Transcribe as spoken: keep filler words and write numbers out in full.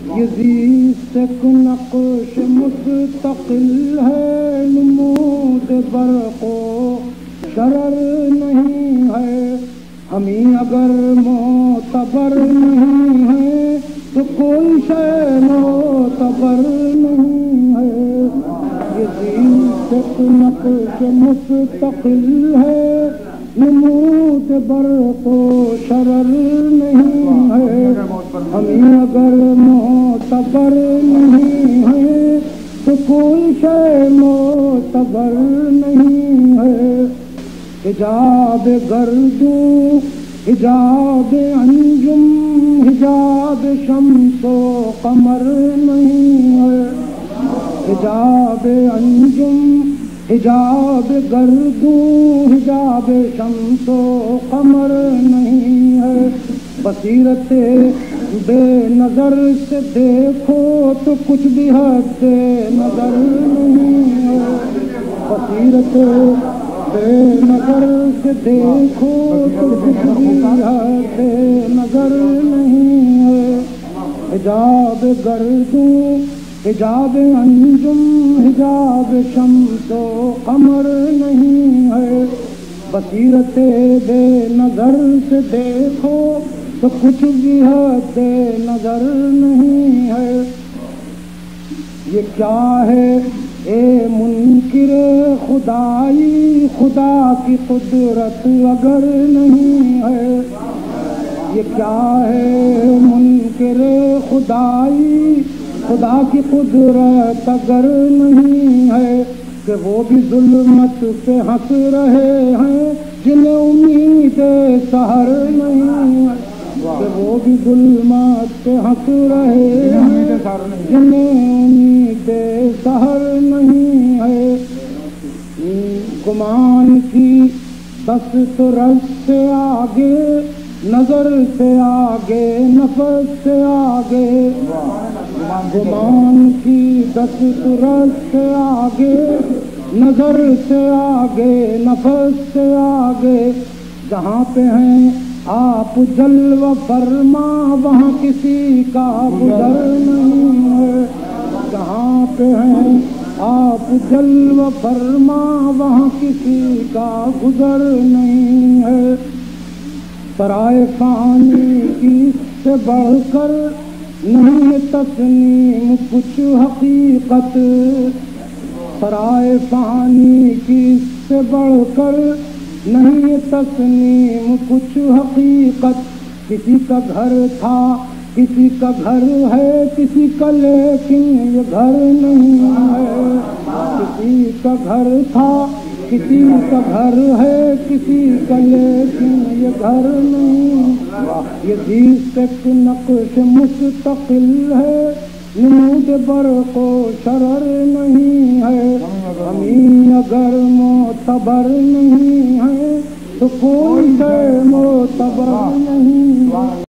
یہ زیست ایک نقش مستقل ہے، نمود برق و شرر نہیں ہے. ہمیں اگر معتبر نہیں ہے تو کوئی شے معتبر نہیں ہے. یہ زیست ایک نقش مستقل ہے، نمود برق و شرر نہیں ہے. ہمیں اگر معتبر نہیں ہے تو کوئی شے معتبر نہیں ہے. حجاب گردوں، حجاب انجم، حجاب شمس و قمر نہیں ہے. حجاب انجم، حجاب گردوں، حجاب شمس و قمر نہیں ہے. بصیرت بے نظر سے دیکھو تو کچھ بھی حد نظر نہیں ہے. بصیرت بے نظر سے دیکھو تو کچھ بھی حد نظر نہیں ہے. حجاب گردوں، حجاب انجم، حجاب شمس و قمر نہیں ہے. بصیرت بے نظر سے دیکھو تو کچھ بھی حد نظر نہیں ہے. یہ کیا ہے اے منکر خدائی، خدا کی قدرت اگر نہیں ہے. یہ کیا ہے منکر خدائی، خدا کی قدرت اگر نہیں ہے کہ وہ بھی ظلمت پہ ہنس رہے ہیں جنہیں امید سحر نہیں ہے. کہ وہ بھی ظلمت پہ ہنس رہے ہیں جنہیں امید سحر نہیں ہے. گمان کی دست رس سے آگے، نظر سے آگے، نفس سے آگے. گمان کی دست رس سے آگے، نظر سے آگے، نفس سے آگے. جہاں پہ ہیں آپ جلوہ فرما وہاں کسی کا گزر نہیں ہے. جہاں پہ ہیں آپ جلوہ فرما وہاں کسی کا گزر نہیں ہے. سرائے فانی کی سے بڑھ کر نہیں تسلیم کچھ حقیقت. سرائے فانی کی سے بڑھ کر نہیں تسلیم کچھ حقیقت. کسی کا گھر تھا، کسی کا گھر ہے، کسی کا لیکن یہ گھر نہیں ہے. کسی کا گھر تھا، کسی کا گھر ہے، کسی کا لیکن یہ گھر نہیں. یہ زیست ایک نقش مستقل ہے، نمود برق و شرر نہیں ہے. ہمیں اگر معتبر نہیں ہے تو کوئی شے معتبر نہیں.